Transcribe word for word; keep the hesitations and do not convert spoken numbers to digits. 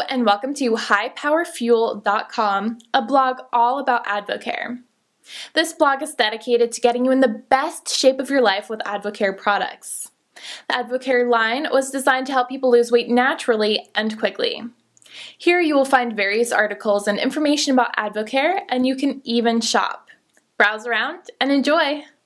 and welcome to Hypowerfuel dot com, a blog all about Advocare. This blog is dedicated to getting you in the best shape of your life with Advocare products. The Advocare line was designed to help people lose weight naturally and quickly. Here you will find various articles and information about Advocare, and you can even shop. Browse around and enjoy!